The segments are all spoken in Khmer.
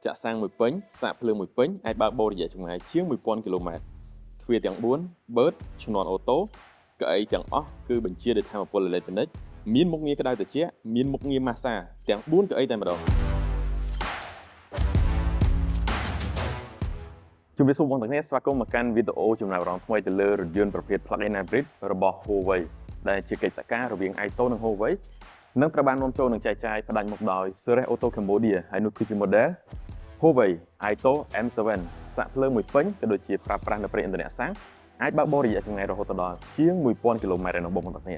ចាក់សាំងមួយពេញសាកភ្លើងមួយពេញអាចបើកបូររយៈចម្ងាយជាង 1000 គីឡូម៉ែត្រទ្វារទាំង4បឺតឈ្នាន់អូតូកៅអីទាំងអស់គឺបញ្ជាដោយថាមពលអេឡិចត្រូនិកមានមុខងារក្តៅត្រជាក់មានមុខងារម៉ាស្សាទាំង4កៅអីតែម្ដងជំរាបសួរបងប្អូនទាំងគ្នាស្វាគមន៍មកកាន់វីដេអូចំណាយអារម្មណ៍ថ្មីទៅលើរថយន្តប្រភេទ Plug-in Hybrid របស់ Huawei ដែលជាកិច្ចសហការរវាង Aito និង Huawei នឹងត្រូវបាននាំចូលនិងចែកចាយផ្ដាច់មុខដោយ Ceres Auto Cambodia ហើយនោះគឺជា model Huawei Aito M7 សាកភ្លើងមួយពេញក៏ដូចជាប្រើប្រាស់នៅប្រេងឥន្ធនៈសាំងអាចបើកបររយៈចម្ងាយរហូតដល់ជាង 1000 គីឡូម៉ែត្ររបស់បងប្អូនទាំងគ្នា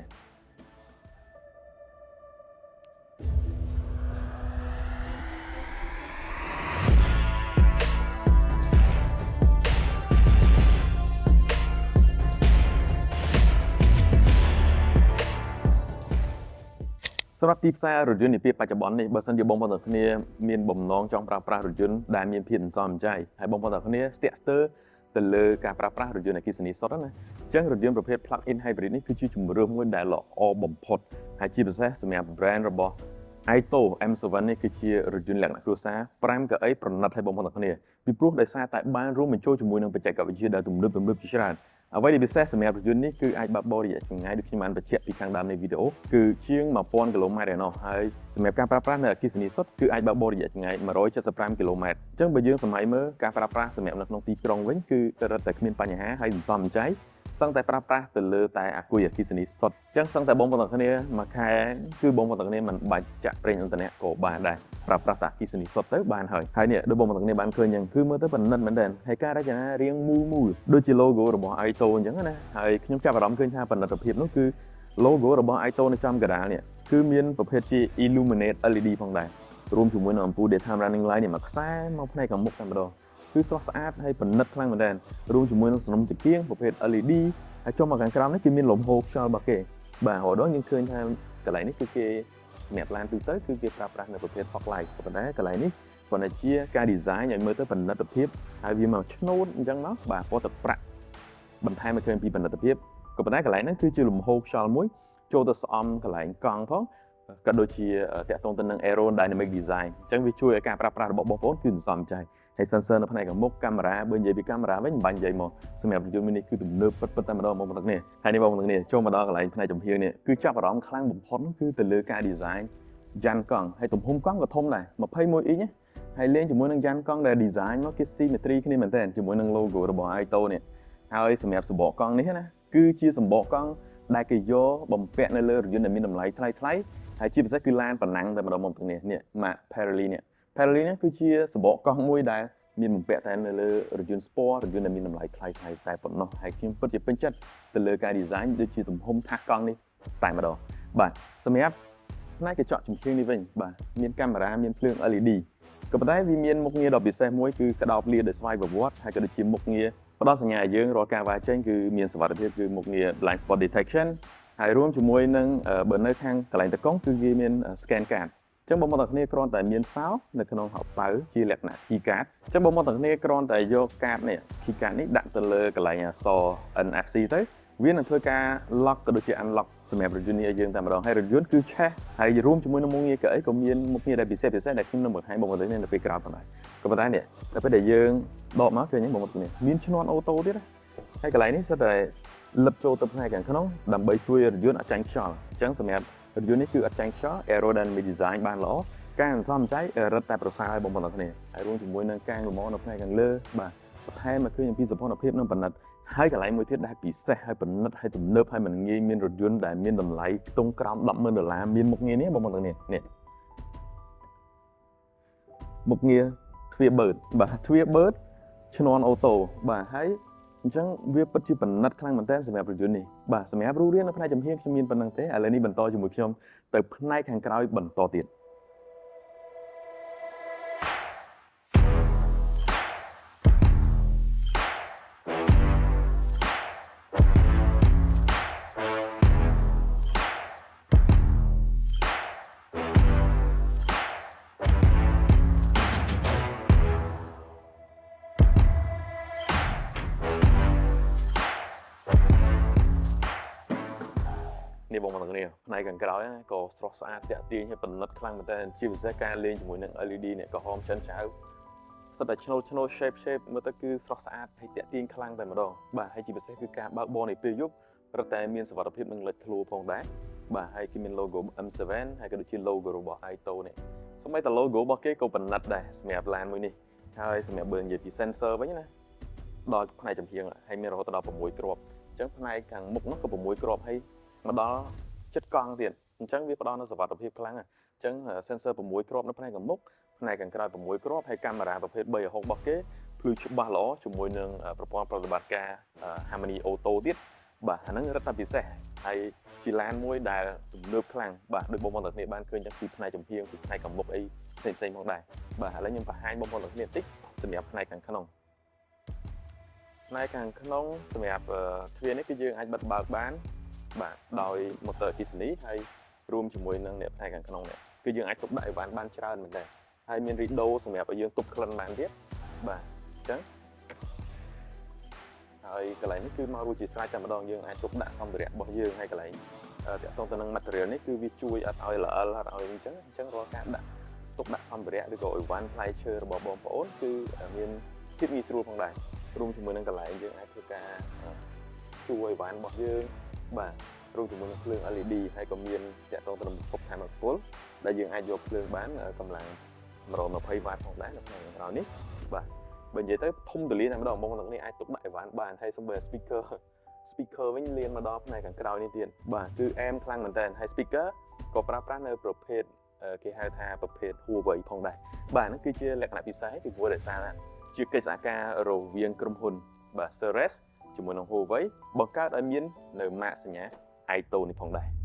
សម្រាប់ទីផ្សាររថយន្តនាពេលបច្ចុប្បន្ននេះបើសិនជាបងប្អូនទាំងគ្នាមានបំណងចង់ប្រើប្រាស់រថយន្តដែលមានភាពសន្សំសំចៃហើយបងប្អូនទាំងគ្នាស្ទាក់ស្ទើរទៅលើការប្រើប្រាស់រថយន្តអគ្គិសនីសុទ្ធណាអញ្ចឹងរថយន្តប្រភេទ Plug-in Hybrid នេះគឺជាជម្រើសមួយដែលល្អបំផុតហើយជាពិសេសសម្រាប់ brand របស់ Aito M7 នេះគឺជារថយន្តលក្ខណៈគ្រួសារ5កៅអីប្រណិតឲ្យបងប្អូនទាំងគ្នាពីព្រោះដោយសារតែបានរួមបញ្ចូលជាមួយនឹងបច្ចេកវិទ្យាដែលទំនើបជាច្រើនអ្វីដែលពិសេសសម្រាប់រថយន្តនេះគឺអាចបើកបររយៈចម្ងាយដូចខ្ញុំបានបញ្ជាក់ពីខាងដើមនៃវីដេអូគឺជាង 1000 គីឡូម៉ែត្រឯណោះហើយសម្រាប់ការប្រើប្រាស់នៅអគ្គិសនីសុទ្ធគឺអាចបើកបររយៈចម្ងាយ 175 គីឡូម៉ែត្រអញ្ចឹងបើយើងសម័យមើលការប្រើប្រាស់សម្រាប់នៅក្នុងទីក្រុងវិញគឺទៅរត់តែគ្មានបញ្ហាហើយសន្សំសំចៃសឹងតែប្រើប្រាស់ទៅលើតែអាគុយអគ្គិសនីសុទ្ធអញ្ចឹងសឹងតែបងប្អូនទាំងគ្នាមួយខែគឺបងប្អូនទាំងគ្នាមិនបាច់ចាក់ប្រេងឥន្ធនៈក៏បានដែរប្រើប្រាស់តែអគ្គិសនីសុទ្ធទៅបានហើយនេះដូចបងប្អូនទាំងគ្នាបានឃើញអញ្ចឹងគឺមើលទៅប៉និតមែនទែនហើយការរចនារាងមូលដូចជា logo របស់ Aito អញ្ចឹងណាហើយខ្ញុំចាប់អារម្មណ៍ឃើញថាប៉និតភាពនោះគឺ logo របស់ Aito នៅចំកណ្ដាលនេះគឺមានប្រភេទជា illuminate LED ផងដែររួមជាមួយនឹងអំពូល daytime running light នេះមួយខ្សែមកផ្នែកខាងមុខតែម្ដងគឺស្រស់ស្អាតហើយប៉និតខ្លាំងមែនទែនរួមជាមួយនឹងសំណុំចង្គៀងប្រភេទ LED ហើយចុះមកខាងក្រោមនេះគឺមានលំហូរខ្យល់របស់គេបាទរហូតដល់យើងឃើញថាកន្លែងនេះគឺគេសម្រាប់ឡានទូទៅគឺគេប្រើប្រាស់នៅប្រភេទ fog light ប៉ុន្តែកន្លែងនេះគាត់តែជាការ design ឲ្យមើលទៅប៉និតភាពហើយវាមកឆ្នូតអញ្ចឹងមកបាទពណ៌ទឹកប្រាក់បន្ថែមឲ្យឃើញពីប៉និតភាពក៏ប៉ុន្តែកន្លែងហ្នឹងគឺជាលំហូរខ្យល់មួយចូលទៅស្អំកន្លែងកង់ផងក៏ដូចជាតាក់ទងទៅនឹង aerodynamic design អញ្ចឹងវាជួយឲ្យការប្រើប្រាស់របស់បងប្អូនគឺសន្សំចៃហើយ sensor នៅផ្នែកខាងមុខកាមេរ៉ាបើនិយាយពីកាមេរ៉ាវិញមិនបាញ់និយាយមកសម្រាប់រថយន្តនេះគឺទំនើបពិតតែម្ដងបងប្អូនទាំងនេះហើយនេះបងប្អូនទាំងនេះចូលមកដល់កន្លែងផ្នែកចំហៀងនេះគឺចាប់អារម្មណ៍ខ្លាំងបំផុតគឺទៅលើការ design យ៉ានកង់ហើយទំហំកង់ក៏ធំដែរ21 inch ហើយលេងជាមួយនឹងយ៉ានកង់ដែល design មកគេ symmetry គ្នាមែនទែនជាមួយនឹង logo របស់ Aito នេះហើយសម្រាប់សម្បកកង់នេះណាគឺជាសម្បកកង់ដែលគេយកបំពាក់នៅលើរថយន្តដែលមានតម្លៃថ្លៃហើយជាពិសេសគឺឡានប៉ណ្ណាំងតែម្ដងបងប្អូននេះម៉ាក Pirelli នេះគឺជាសម្បកកង់មួយដែលមានបំពាក់តែនៅលើរថយន្ត Sport រថយន្តដែលមានតម្លៃថ្លៃតែប៉ុណ្ណោះហើយខ្ញុំពិតជាពេញចិត្តទៅលើការ design ដូចជាទំហំថាសកង់នេះតែម្ដងបាទសម្រាប់ផ្នែកកញ្ចក់ចំហៀងនេះវិញបាទមានកាមេរ៉ាមានភ្លើង LED ក៏ប៉ុន្តែវាមានមុខងារដ៏ពិសេសមួយគឺក្តោបលាដោយស្វ័យប្រវត្តិហើយក៏ដូចជាមុខងារផ្ដល់សញ្ញាឲ្យយើងរាល់ការវាយចេញគឺមានសុវត្ថិភាពគឺមុខងារ blind spot detection ហើយរួមជាមួយនឹងបើនៅខាងកន្លែងតកង់គឺវាមាន scan card អញ្ចឹងបងប្អូនទាំងគ្នាគ្រាន់តែមានសោនៅក្នុងហោប៉ៅជាលក្ខណៈ key card អញ្ចឹងបងប្អូនទាំងគ្នាគ្រាន់តែយកកាតនេះ key card នេះដាក់ទៅលើកន្លែងអក្សរ NFC ទៅវានឹងធ្វើការ lock ក៏ដូចជា unlock សម្រាប់រថយន្តនេះឲ្យយើងតែម្ដងហើយរថយន្តគឺឆេះហើយរួមជាមួយនឹងមុខងារក៏អីក៏មានមុខងារដែលពិសេសដែលខ្ញុំនឹងបង្ហាញបងប្អូនទាំងគ្នានៅពេលក្រោយផងដែរក៏ប៉ុន្តែនេះដល់ពេលដែលយើងដកមកឃើញបងប្អូនទាំងគ្នាមានឈ្នាន់អូតូទៀតហើយកន្លែងនេះសិតតែលឹបចូលទៅផ្នែកខាងក្នុងដើម្បីជួយរថយន្តអត់ចាញ់ខ្យល់អញ្ចឹងសម្រាប់រថយន្តនេះគឺអត់ចាញ់ខ្យល់ aerodynamic design បានល្អការសន្សំសំចៃរឹតតែប្រសើរឲ្យបងប្អូនទាំងគ្នាហើយរួមជាមួយនឹងការលម្អនៅផ្នែកខាងលើបាទបន្ថែមមកឃើញអំពីសោភ័ណភាពនិងប៉និតហើយកន្លែងមួយទៀតដែលពិសេសហើយប៉និតហើយទំនើបហើយមិនងាយមានរថយន្តដែលមានតម្លៃខ្ទង់ក្រោម $10,000 មានមុខងារនេះបងប្អូនទាំងនេះមុខងារទ្វារបឺតបាទទ្វារបឺតឈ្នាន់អូតូបាទហើយអញ្ចឹងវាពិតជាប៉និតខ្លាំងមែនទែនសម្រាប់រថយន្តនេះបាទសម្រាប់រូបរាងនៅផ្នែកចំហៀងខ្ញុំមានប៉ុណ្្នឹងទេឥឡូវនេះបន្តជាមួយខ្ញុំទៅផ្នែកខាងក្រោយបន្តទៀតនេះបងប្អូនទាំងគ្នាផ្នែកខាងក្រោយក៏ស្រស់ស្អាតតាក់ទាញហើយប៉និតខ្លាំងមែនទែនជាពិសេសការលេងជាមួយនឹង LED នេះក្រហមចិនចៅសិតតែឆ្នូត shape មើលទៅគឺស្រស់ស្អាតហើយតាក់ទាញខ្លាំងតែម្ដងបាទហើយជាពិសេសគឺការបើកបរនៃពេលយប់រត់តែមានសុវត្ថិភាពនិងលេចធ្លោផងដែរបាទហើយគឺមាន logo M7 ហើយក៏ដូចជា logo របស់ Aito នេះសូម្បីតែ logo របស់គេក៏បណ្ណិតដែរសម្រាប់ឡានមួយនេះហើយសម្រាប់បើនិយាយពី sensor វិញណាដល់ផ្នែកចំហៀងហើយមានរហូតដល់6គ្រាប់អញ្ចឹងផ្នែកខាងមុខនោះក៏6គ្រាប់ហើយមកដល់ចិត្តកង់ទៀតអញ្ចឹងវាផ្ដល់នូវសុវត្ថិភាពខ្លាំងអញ្ចឹង sensor 6គ្រាប់នៅផ្នែកខាងមុខផ្នែកខាងក្រោយ6គ្រាប់ហើយកាមេរ៉ាប្រភេទ360របស់គេភ្លឺច្បាស់ល្អជាមួយនឹងប្រព័ន្ធប្រតិបត្តិការ Harmony Auto ទៀតបាទអាហ្នឹងរឹតតែពិសេសហើយជាឡានមួយដែលទំនើបខ្លាំងបាទដូចបងប្អូនទាំងគ្នាបានឃើញទាំងពីផ្នែកចំហៀងពីផ្នែកខាងមុខអីផ្សេងផងដែរបាទឥឡូវខ្ញុំបង្ហាញបងប្អូនទាំងគ្នាបន្តិចសម្រាប់ផ្នែកខាងក្នុងផ្នែកខាងក្នុងសម្រាប់ទ្វារនេះគឺយើងអាចបិទបើកបានបាទដោយម៉ូទ័រអគ្គិសនីហើយរួមជាមួយនឹងអ្នកផ្នែកខាងក្នុងនេះគឺយើងអាចទុកដាក់អីវ៉ាន់បានច្រើនមែនទេហើយមានរីដូសម្រាប់ឲ្យយើងទប់ក្លិនបានទៀតបាទអញ្ចឹងហើយកន្លែងនេះគឺមករួចជាស្រេចតែម្ដងយើងអាចទុកដាក់សម្ភារៈរបស់យើងហើយកន្លែងទាក់ទងទៅនឹង material នេះគឺវាជួយអត់ឲ្យល្អិលអត់ឲ្យអញ្ចឹងរាល់ការដាក់ទុកដាក់សម្ភារៈឬក៏អីវ៉ាន់ផ្លែឈើរបស់បងប្អូនគឺមានភាពងាយស្រួលផងដែររួមជាមួយនឹងកន្លែងយើងអាចធ្វើការជួយអីវ៉ាន់របស់យើងបាទរួមជាមួយនឹងភ្លើង LED ហើយក៏មានទាក់ទងទៅនឹងប្រភពថាមពលដែលយើងអាចយកភ្លើងបានកម្លាំង120វ៉ាតផងដែរនៅក្នុងក្រោយនេះបាទបើនិយាយទៅធំទូលាយតែម្ដងបងប្អូននេះអាចទុកដាក់អីវ៉ាន់បានហើយសូម្បី speaker វិញលៀនមកដល់ផ្នែកខាងក្រោយនេះទៀតបាទគឺអែមខ្លាំងមែនតើហើយ speaker ក៏ប្រើប្រាស់នៅប្រភេទគេហៅថាប្រភេទ Huawei ផងដែរបាទហ្នឹងគឺជាលក្ខណៈពិសេសពីព្រោះដោយសារជាកិច្ចសហការរវាងក្រុមហ៊ុនបាទ Ceres ជាមួយនឹង Huawei បង្កើតឲ្យមាននៅម៉ាកសញ្ញា Aito នេះផងដែរ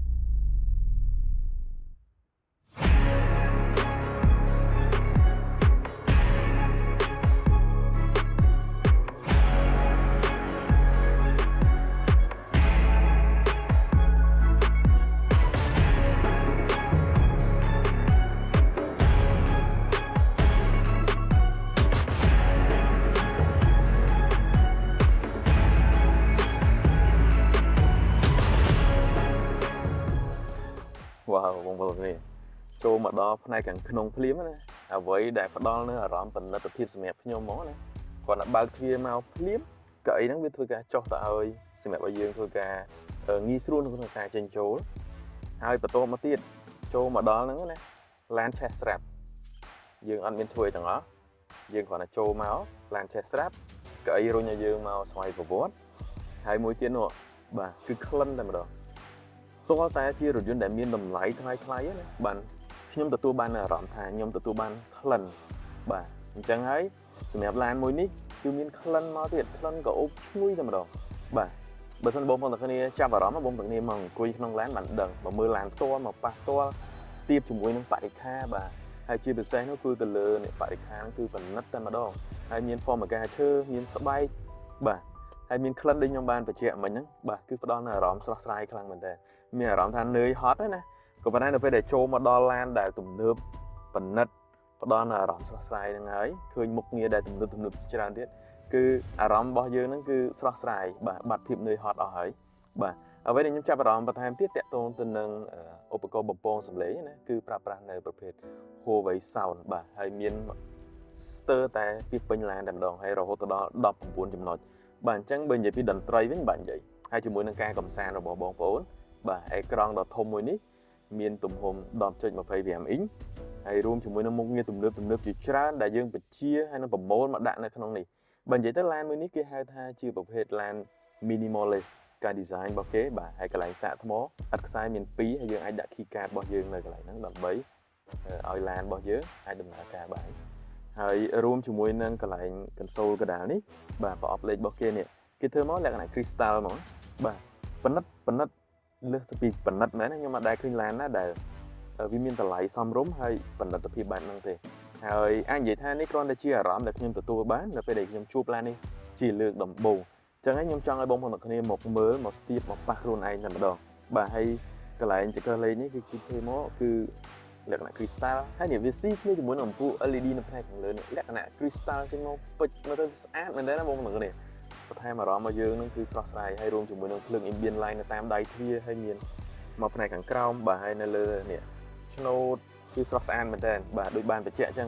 បងប្អូននេះចូលមកដល់ផ្នែកខាងក្នុងភ្លាមណាអ្វីដែលផ្ដល់នូវអារម្មណ៍បណិតភាពសម្រាប់ខ្ញុំហ្មងណាគាត់តែបើកទ្វារមកភ្លាមកៅអីហ្នឹងវាធ្វើការចុះទៅឲ្យសម្រាប់ឲ្យយើងធ្វើការងាយស្រួលក្នុងការចេញចូលហើយបន្តមកទៀតចូលមកដល់ហ្នឹងណាឡានឆេះស្រាប់យើងអត់មានធ្វើអីទាំងអស់យើងគ្រាន់តែចូលមកឡានឆេះស្រាប់កៅអីរុញឲ្យយើងមកស្វ័យប្រវត្តិហើយមួយទៀតនោះបាទគឺក្លិនតែម្ដងតើតែជារថយន្តដែលមានតម្លៃថ្លៃណាបាទខ្ញុំទទួលបានអារម្មណ៍ថាខ្ញុំទទួលបានក្លិនបាទអញ្ចឹងហើយសម្រាប់ឡានមួយនេះគឺមានក្លិនមកទៀតក្លិនក៏អូបឈ្ងុយតែម្ដងបាទបើមិនបងប្អូនទាំងគ្នាចាប់អារម្មណ៍បងប្អូនទាំងគ្នាមកអង្គុយក្នុងឡានបានដឹងមកមើលឡានផ្ទាល់មកប៉ះផ្ទាល់ស្ទាបជាមួយនឹងបរិក្ខារបាទហើយជាពិសេសនោះគឺទៅលើនេះបរិក្ខារគឺបណិតតែម្ដងហើយមានហ្វមកាឈើមានស្បែកបាទហើយមានក្លិនដូចខ្ញុំបានបញ្ជាក់មិញហ្នឹងបាទគឺផ្ដល់នូវអារម្មណ៍ស្រស់ស្រាយខ្លាំងមែនតើមានអារម្មណ៍ថានឿយហត់ណាក៏ប៉ុន្តែនៅពេលដែលចូលមកដល់ឡានដែលទំនើបបណិតផ្ដល់នូវអារម្មណ៍ស្រស់ស្រាយហ្នឹងហើយឃើញមុខងារដែលទំនើបច្រើនទៀតគឺអារម្មណ៍របស់យើងហ្នឹងគឺស្រស់ស្រាយបាទបាត់ភាពនឿយហត់អស់ហើយបាទអ្វីដែលខ្ញុំចាប់អារម្មណ៍បន្ថែមទៀតតាក់ទងទៅនឹងឧបករណ៍បំពងសំឡេងណាគឺប្រើប្រាស់នៅប្រភេទ Huawei Sound បាទហើយមានស្ទើរតែពីពេញឡានតែម្ដងហើយរហូតដល់19ចំណុចបាទអញ្ចឹងបើនិយាយពីតន្ត្រីវិញបាទនិយាយហើយជាមួយនឹងការកំសាន្តរបស់បងប្អូនបាទអេក្រង់ដ៏ធំមួយនេះមានទំហំ 10.25 អ៊ីងហើយរួមជាមួយនឹងមុខងារទំនើបជាច្រើនដែលយើងបញ្ជាហើយនឹងប្រមូលមកដាក់នៅក្នុងនេះបើនិយាយទៅឡានមួយនេះគេហៅថាជាប្រភេទឡាន minimalist ការ design របស់គេបាទហើយកន្លែងសាកថ្មឥតខ្សែមាន2ហើយយើងអាចដាក់ key card របស់យើងនៅកន្លែងហ្នឹងដើម្បីឲ្យឡានរបស់យើងអាចដំណើរការបានហើយរួមជាមួយនឹងកន្លែង console កណ្ដាលនេះបាទប្រអប់លេខរបស់គេនេះគេធ្វើមកលក្ខណៈ crystal ហ្មងបាទប៉និតលើសទៅពីប៉និតមែនខ្ញុំអត់ដែលឃើញឡានណាដែលវាមានតម្លៃសមរម្យហើយប៉និតភាពបែបហ្នឹងទេហើយអាចនិយាយថានេះគ្រាន់តែជាអារម្មណ៍ដែលខ្ញុំទទួលបាននៅពេលដែលខ្ញុំជួបឡាននេះជាលើកដំបូងអញ្ចឹងហើយខ្ញុំចង់ឲ្យបងប្អូនទាំងគ្នាមកមើលមកស្ទាបមកប៉ះខ្លួនឯងតែម្ដងបាទហើយកន្លែងចក្រាលេខនេះគឺធ្វើមកគឺលក្ខណៈ crystal ហើយនេះវាស៊ីគ្នាជាមួយនឹងអំពូល LED នៅផ្នែកខាងលើនេះលក្ខណៈ crystal ជាងមកពេជ្រមើលទៅស្អាតមែនទេណាបងប្អូនទាំងគ្នាបន្ថែមអារម្មណ៍របស់យើងនឹងគឺស្រស់ស្រាយហើយរួមជាមួយនឹងភ្លើង ambient light នៅតាមដៃទ្វារហើយមានមកផ្នែកខាងក្រោមបាទហើយនៅលើនេះឆ្នូតគឺស្រស់ស្អាតមែនតើបាទដូចបានបញ្ជាក់អញ្ចឹង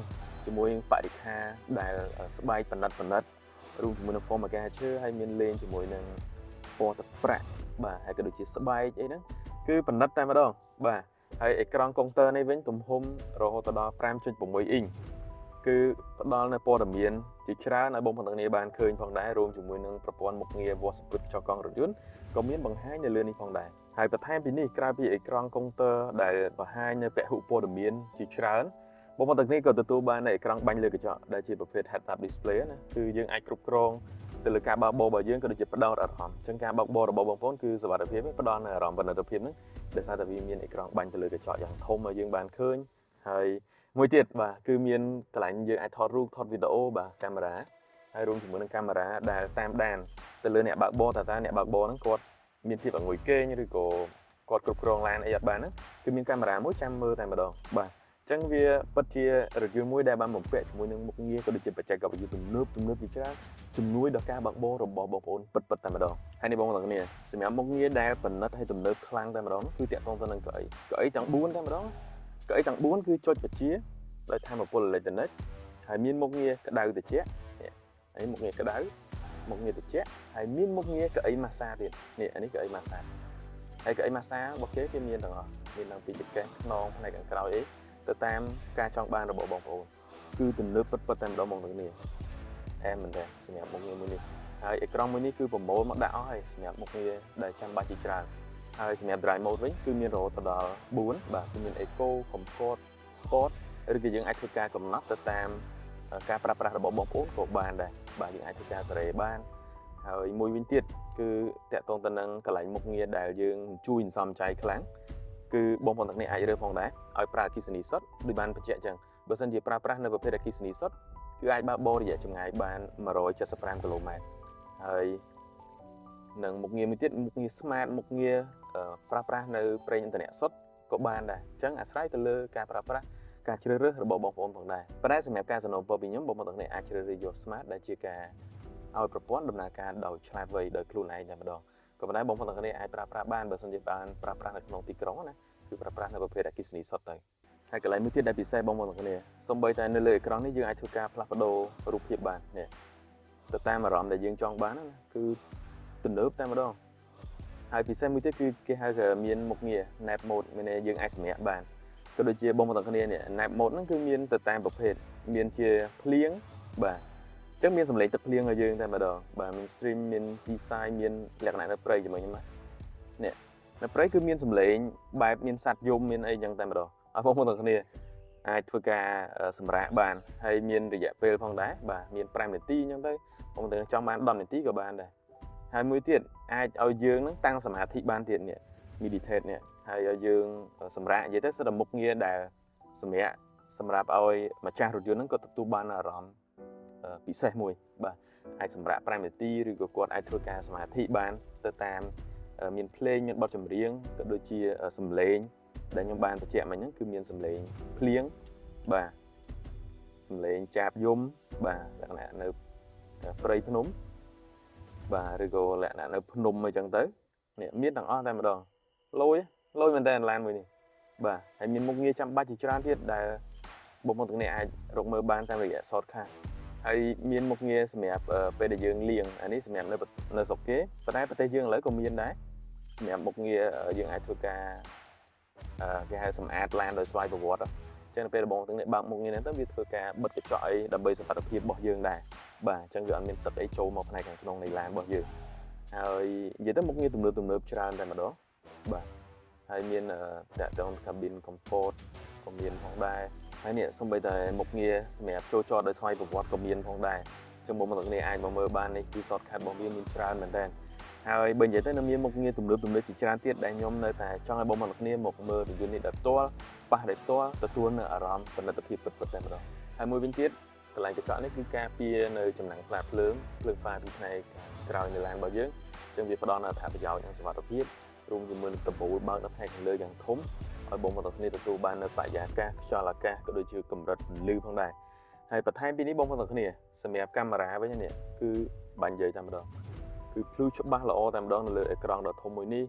ជាមួយបរិខាដែលស្បែកបណ្ឌិតរួមជាមួយនឹង form signature ហើយមានលេងជាមួយនឹងពណ៌ទឹកប្រាក់បាទហើយក៏ដូចជាស្បែកអីហ្នឹងគឺបណ្ឌិតតែម្ដងបាទហើយអេក្រង់កុងទ័រនេះវិញទំហំរហូតដល់ 5.6 អ៊ីងគឺផ្ដល់នូវព័ត៌មានជាច្រើនឲ្យបងប្អូនទាំងគ្នាបានឃើញផងដែររួមជាមួយនឹងប្រព័ន្ធមុខងារវាស់សម្ពាធចុះកង់រថយន្តក៏មានបង្ហាញនៅលើនេះផងដែរហើយបន្ថែមពីនេះក្រៅពីអេក្រង់កុងទ័រដែលបង្ហាញនៅពហុព័ត៌មានជាច្រើនបងប្អូនទាំងគ្នាក៏ទទួលបាននៅអេក្រង់បាញ់លើកញ្ចក់ដែលជាប្រភេទ head up display ណាគឺយើងអាចគ្រប់គ្រងទៅលើការបើកបររបស់យើងក៏ដូចជាផ្ដោតអារម្មណ៍អញ្ចឹងការបើកបររបស់បងប្អូនគឺសុវត្ថិភាពផ្ដល់នូវអារម្មណ៍បណ្ឌិតភាពហ្នឹងដោយសារតែវាមានអេក្រង់បាញ់ទៅលើកញ្ចក់យ៉ាងធំឲ្យយើងបានឃើញហើយមួយទៀតបាទគឺមានកន្លែងយើងអាចថតរូបថតវីដេអូបាទកាមេរ៉ាហើយរួមជាមួយនឹងកាមេរ៉ាដែលតាមដានទៅលើអ្នកបើកបរតើអ្នកបើកបរហ្នឹងគាត់មានភាពអង្គុយគេងឬក៏គាត់គ្រប់គ្រងឡានអីអត់បានហ្នឹងគឺមានកាមេរ៉ាមួយចាំមើលតែម្ដងបាទអញ្ចឹងវាពិតជារថយន្តមួយដែលបានបំពាក់ជាមួយនឹងមុខងារក៏ដូចជាបច្ចេកវិទ្យាទំនើបជាច្រើនជំនួយដល់ការបើកបររបស់បងប្អូនពិតតែម្ដងហើយនេះបងប្អូនទាំងគ្នាសម្រាប់មុខងារដែលពិនិត្យឲ្យទំនើបខ្លាំងតែម្ដងគឺតាក់ទងទៅនឹងកៅអីទាំង4តែម្ដងកៅអីទាំង4គឺចុចបជាដោយថាមពលអេឡិចត្រូនិកហើយមានមុខងារក្តៅត្រជាក់នេះហើយមុខងារក្តៅមុខងារត្រជាក់ហើយមានមុខងារកៅអីម៉ាស្សាទៀតនេះអានេះកៅអីម៉ាស្សាហើយកៅអីម៉ាស្សារបស់គេមានទាំងអស់មានទាំងពីចង្កេះខ្នងផ្នែកខាងក្រោយអីទៅតាមការចង់បានរបស់បងប្អូនគឺទំនើបពិតតែម្ដងបងប្អូនគ្នាអែមមែនតើសម្រាប់មុខងារមួយនេះហើយអេក្រង់មួយនេះគឺប្រមូលមកដាក់អស់ហើយសម្រាប់មុខងារដែលចាំបាច់ជាច្រើនហើយសម្រាប់ drive mode វិញគឺមានរហូតដល់4បាទគឺមាន Eco, Comfort, Sport ឬក៏យើងអាចធ្វើការកំណត់ទៅតាមការប្រើប្រាស់របស់បងប្អូនក៏បានដែរបាទយើងអាចធ្វើការសេរីបានហើយមួយវិញទៀតគឺតាក់ទងទៅនឹងកន្លែងមុខងារដែលយើងជួយសន្សំចៃខ្លាំងគឺបងប្អូនទាំងនេះអាចរើសផងដែរឲ្យប្រើអគ្គិសនីសុទ្ធដូចបានបញ្ជាក់អញ្ចឹងបើសិនជាប្រើប្រាស់នៅប្រភេទអគ្គិសនីសុទ្ធគឺអាចបើកបររយៈចម្ងាយបាន175គីឡូម៉ែត្រហើយនឹងមុខងារមួយទៀតមុខងារ Smart មុខងារប្រើប្រាស់នៅប្រេងឥន្ធនៈសុទ្ធក៏បានដែរអញ្ចឹងអាស្រ័យទៅលើការប្រើប្រាស់ការជ្រើសរើសរបស់បងប្អូនផងដែរប៉ុន្តែសម្រាប់ការសំណូមពរពីខ្ញុំបងប្អូនទាំងនេះអាចជ្រើសរើសយក Smart ដែលជាការឲ្យប្រព័ន្ធដំណើរការដោយឆ្លាតវៃដោយខ្លួនឯងតែម្ដងក៏ប៉ុន្តែបងប្អូនទាំងនេះអាចប្រើប្រាស់បានបើសិនជាបានប្រើប្រាស់នៅក្នុងទីក្រុងណាគឺប្រើប្រាស់នៅប្រភេទអគ្គិសនីសុទ្ធទៅហើយកន្លែងមួយទៀតដែលពិសេសបងប្អូនទាំងគ្នាសូម្បីតែនៅលើអេក្រង់នេះយើងអាចធ្វើការផ្លាស់ប្ដូររូបភាពបាននេះទៅតាមអារម្មណ៍ដែលយើងចង់បានណាគឺទំនើបតែម្ដងហើយពិសេសមួយទៀតគឺគេហៅថាមានមុខងារ Nap Mode មានយើងអាចសម្រាកបានក៏ដូចជាបងប្អូនទាំងគ្នានេះ Nap Mode ហ្នឹងគឺមានទៅតាមប្រភេទមានជាភ្លៀងបាទអញ្ចឹងមានសម្លេងទឹកភ្លៀងឲ្យយើងតែម្ដងបាទមាន stream មាន seaside មានលក្ខណៈនៅព្រៃជាមួយខ្ញុំណានេះនៅព្រៃគឺមានសម្លេងបែបមានសត្វយំមានអីចឹងតែម្ដងឲ្យបងប្អូនទាំងគ្នាអាចធ្វើការសម្រាកបានហើយមានរយៈពេលផងដែរបាទមាន5នាទីអញ្ចឹងទៅបងប្អូនទាំងចង់បាន10នាទីក៏បានដែរហើយមួយទៀតអាចឲ្យយើងនឹងតាំងសមាធិបានទៀតនេះ meditate នេះហើយឲ្យយើងសម្រាកនិយាយទៅសិតតែមុខងារដែលសម្រាប់ឲ្យម្ចាស់រថយន្តហ្នឹងក៏ទទួលបានអារម្មណ៍ពិសេសមួយបាទអាចសម្រាប់5នាទីឬក៏គាត់អាចធ្វើការសមាធិបានទៅតាមមានភ្លេងមានបទចម្រៀងក៏ដូចជាសំឡេងដែលខ្ញុំបានបញ្ជាក់មិញហ្នឹងគឺមានសំឡេងភ្លៀងបាទសំឡេងចាបយំបាទលក្ខណៈនៅព្រៃភ្នំបាទឬក៏លក្ខណៈនៅភ្នំអីចឹងទៅនេះមានទាំងអស់តែម្ដងលយមែនតើឡានមួយនេះបាទហើយមានមុខងារចាំបាច់ជាច្រើនទៀតដែលបងប្អូនទាំងនេះអាចរកមើលបានតាមរយៈ shortcut ហើយមានមុខងារសម្រាប់ពេលដែលយើងលាងអានេះសម្រាប់នៅស្រុកគេប៉ុន្តែប្រទេសយើងឥឡូវក៏មានដែរសម្រាប់មុខងារយើងអាចធ្វើការគេហៅសម្អាតឡានដោយស្វ័យប្រវត្តិអញ្ចឹងពេលបងទាំងនេះបើកមុខងារនេះទៅវាធ្វើការបិទកញ្ចក់អីដើម្បីសុវត្ថិភាពរបស់យើងដែរបាទអញ្ចឹងវាអត់មានទឹកអីចូលមកផ្នែកខាងក្នុងនៃឡានរបស់យើងហើយនិយាយទៅមុខងារទំនើបច្រើនតែម្ដងបាទហើយមានតាក់ទង cabin comfort ក៏មានផងដែរហើយនេះសូម្បីតែមុខងារសម្រាប់ចូលចតដោយស្វ័យប្រវត្តិក៏មានផងដែរអញ្ចឹងបងប្អូនទាំងនេះអាចមកមើលបាននេះគឺ shortcut របស់វាមានច្រើនមែនតើហើយបើនិយាយទៅនៅមានមុខងារទំនើបជាច្រើនទៀតដែលខ្ញុំនៅតែចង់ឲ្យបងប្អូនទាំងគ្នាមកមើលរថយន្តនេះដោយផ្ទាល់ប៉ះដោយផ្ទាល់ទទួលនៅអារម្មណ៍ផលិតភាពពិតៗតែម្ដងហើយមួយវិញទៀតកន្លែងកញ្ចក់នេះគឺការពារនៅចំណាំងផ្លាកភ្លើងហ្វាពីផ្នែកក្រោយនៃឡានរបស់យើងអញ្ចឹងវាផ្ដល់នូវអត្ថប្រយោជន៍និងសុវត្ថិភាពរួមជាមួយនឹងដំបូលបើកនៅផ្នែកខាងលើយ៉ាងធំឲ្យបងប្អូនទាំងគ្នាទទួលបាននៅបរិយាកាសខ្យល់អាកាសក៏ដូចជាកម្រិតពន្លឺផងដែរហើយបន្ថែមពីនេះបងប្អូនទាំងគ្នាសម្រាប់កាមេរ៉ាវិញនេះគឺបាញ់និយាយតែម្ដងគឺភ្លឺច្បាស់ល្អតែម្ដងនៅលើអេក្រង់ដ៏ធំមួយនេះហ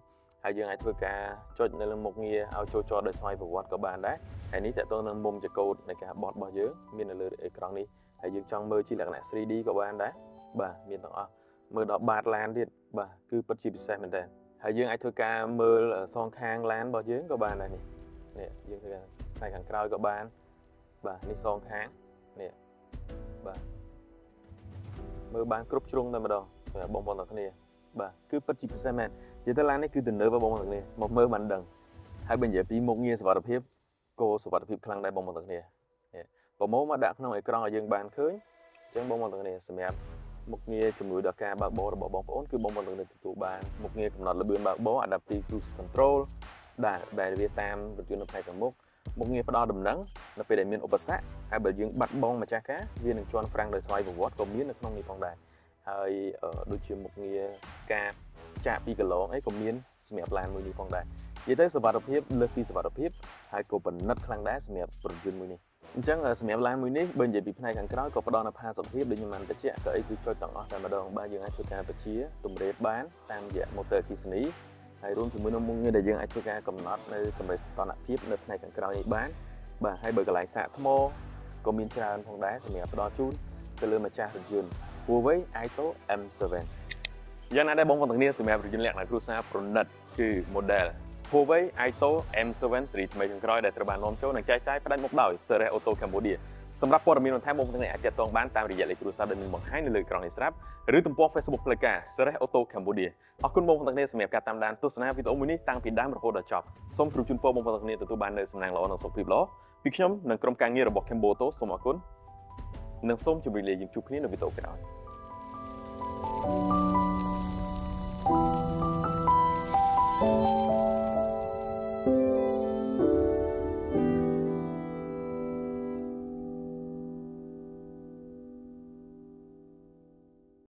ហើយយើងអាចធ្វើការចុចនៅលើមុខងារឲ្យចូលចតដោយស្វ័យប្រវត្តិក៏បានដែរហើយនេះតើតើនឹងមុំជាកូដនៃការបត់របស់យើងមាននៅលើអេក្រង់នេះហើយយើងចង់មើលជាលក្ខណៈ 3D ក៏បានដែរបាទមានទាំងអស់មើលដល់បាតឡានទៀតបាទគឺពិតជាពិសេសមែនតើហើយយើងអាចធ្វើការមើលសងខាងឡានរបស់យើងក៏បានដែរនេះយើងធ្វើផ្នែកខាងក្រោយក៏បានបាទនេះសងខាងនេះបាទមើលបានគ្រប់ជ្រុងតែម្ដងសម្រាប់បងប្អូនទាំងគ្នាបាទគឺពិតជាពិសេសមែននិយាយទៅឡាននេះគឺទំនើបបងប្អូនទាំងគ្នាមកមើលបានដឹងហើយបើនិយាយពីមុខងារសុវត្ថិភាពក៏សុវត្ថិភាពខ្លាំងដែរបងប្អូនទាំងគ្នាប្រម៉ូមកដាក់ក្នុងអេក្រង់ឲ្យយើងបានឃើញអញ្ចឹងបងប្អូនទាំងគ្នាសម្រាប់មុខងារជំនួយដល់ការបើកបររបស់បងប្អូនគឺបងប្អូនទាំងគ្នាទទួលបានមុខងារកំណត់ល្បឿនបើកបរ Adaptive Cruise Control ដែលវាតាមរថយន្តនៅផ្នែកខាងមុខងារផ្ដល់ដំណឹងនៅពេលដែលមានឧបសគ្គហើយបើយើងបាត់បង់ម្ចាស់ការវានឹងជន់ហ្វ្រាំងដោយស្វ័យប្រវត្តិក៏មាននៅក្នុងនេះផងដែរហើយដូចជាមុខងារការចាក់2គីឡូអីក៏មានសម្រាប់ឡានមួយនេះផងដែរនិយាយទៅសុវត្ថិភាពលើសពីសុវត្ថិភាពហើយក៏ពិនិត្យខ្លាំងដែរសម្រាប់រថយន្តមួយនេះអញ្ចឹងសម្រាប់ឡានមួយនេះបើនិយាយពីផ្នែកខាងក្រោយក៏ផ្ដល់នូវផាសុកភាពដូចខ្ញុំបានបញ្ជាក់ក៏អីគឺចុចទាំងអស់តែម្ដងបាទយើងអាចធ្វើការបញ្ជាតម្រេតបានតាមរយៈ motor អគ្គិសនីហើយរួមជាមួយនឹងមុខងារដែលយើងអាចធ្វើការកំណត់នៅកម្រិតសីតុណ្ហភាពនៅផ្នែកខាងក្រោយនេះបានបាទហើយបើកន្លែងសាកថ្មក៏មានច្រើនផងដែរសម្រាប់ផ្ដល់ជូនទៅលើម្ចាស់រថយន្ត Huawei Aito M7 យ៉ាងណាដែរបងប្អូនទាំងគ្នាសម្រាប់រថយន្តលក្ខណៈគ្រួសារប្រណិតគឺ model Huawei Aito M7 ស៊េរីថ្មីចុងក្រោយដែលត្រូវបាននាំចូលនិងចែកចាយផ្ដាច់មុខដោយ Ceres Auto Cambodia សម្រាប់ព័ត៌មានបន្ថែមបងប្អូនទាំងគ្នាអាចទាក់ទងបានតាមរយៈលេខទូរស័ព្ទដែលមានបង្ហាញនៅលើអេក្រង់នេះស្រាប់ឬទំព័រ Facebook ផ្លូវការ Ceres Auto Cambodia អរគុណបងប្អូនទាំងគ្នាសម្រាប់ការតាមដានទស្សនាវីដេអូមួយនេះតាំងពីដើមរហូតដល់ចប់សូមគ្រូជូនពរបងប្អូនទាំងគ្នាទទួលបាននូវសំណាងល្អនិងសុខភាពល្អពីខ្ញុំនិងក្រុមការងាររបស់ Cambo Auto សូមអរគុណនិងសូមជម្រាបលាយើងជួបគ្នានៅវីដេអូក្រោយ